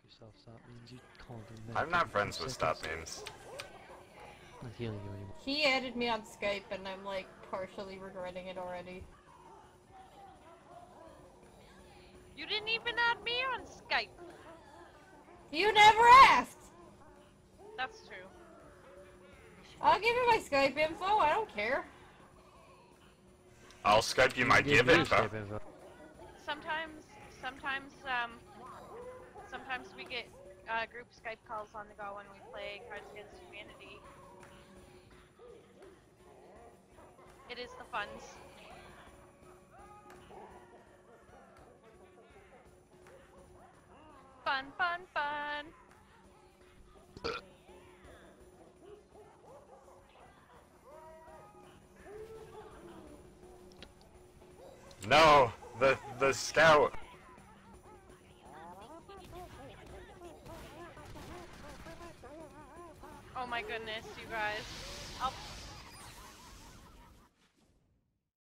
yourself, so that means you can't do I'm not friends with stop memes. Not healing you anymore. He added me on Skype and I'm like partially regretting it already. You didn't even add me on Skype. You never asked! That's true. I'll give you my Skype info, I don't care. I'll Skype you my give info. Sometimes we get group Skype calls on the go when we play Cards Against Humanity. It is the funs. Fun, fun, fun! No, the scout. Oh my goodness, you guys.